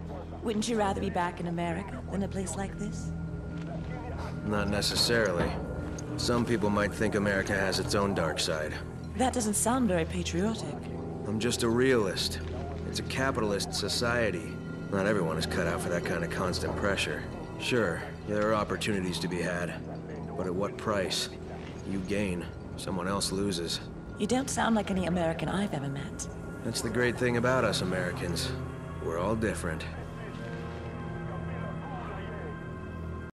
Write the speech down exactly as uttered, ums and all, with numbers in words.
Wouldn't you rather be back in America than a place like this? Not necessarily. Some people might think America has its own dark side. That doesn't sound very patriotic. I'm just a realist. It's a capitalist society. Not everyone is cut out for that kind of constant pressure. Sure, there are opportunities to be had. But at what price? You gain, someone else loses. You don't sound like any American I've ever met. That's the great thing about us Americans. We're all different.